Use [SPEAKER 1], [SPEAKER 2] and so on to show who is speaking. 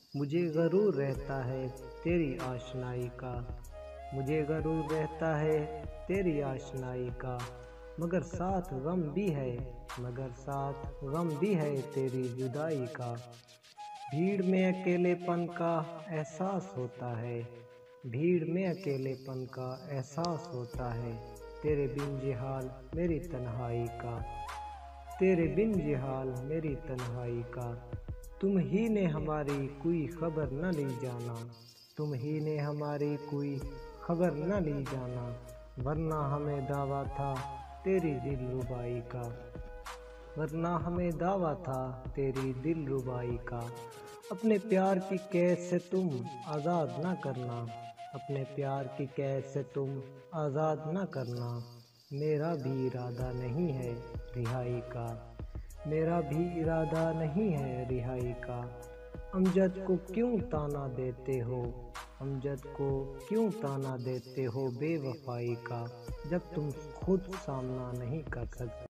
[SPEAKER 1] مجھے غرور رہتا ہے تیری آشنائی کا، مجھے غرور رہتا ہے تیری آشنائی کا، مگر ساتھ غم بھی ہے، مگر ساتھ غم بھی ہے تیری جدائی کا۔ بھیڑ میں اکیلے پن کا احساس ہوتا ہے، بھیڑ میں اکیلے پن کا احساس ہوتا ہے، تیرے بن جہال میری تنہائی کا، تیرے بن جہال میری تنہائی کا۔ تم ہی نے ہماری کوئی خبر نہ لی جانا، تم ہی نے ہماری کوئی خبر نہ لی جانا، ورنہ ہمیں دعویٰ تھا تیری دل ربائی کا، ورنہ ہمیں دعویٰ تھا تیری دل ربائی کا۔ اپنے پیار کی قید سے تم آزاد نہ کرنا، اپنے پیار کی قید سے تم آزاد نہ کرنا، میرا بھی ارادہ نہیں ہے رہائی کا، میرا بھی ارادہ نہیں ہے رہائی کا۔ امجد کو کیوں طعنہ دیتے ہو، امجد کو کیوں طعنہ دیتے ہو بے وفائی کا، جب تم خود سامنا نہیں کر سکتے۔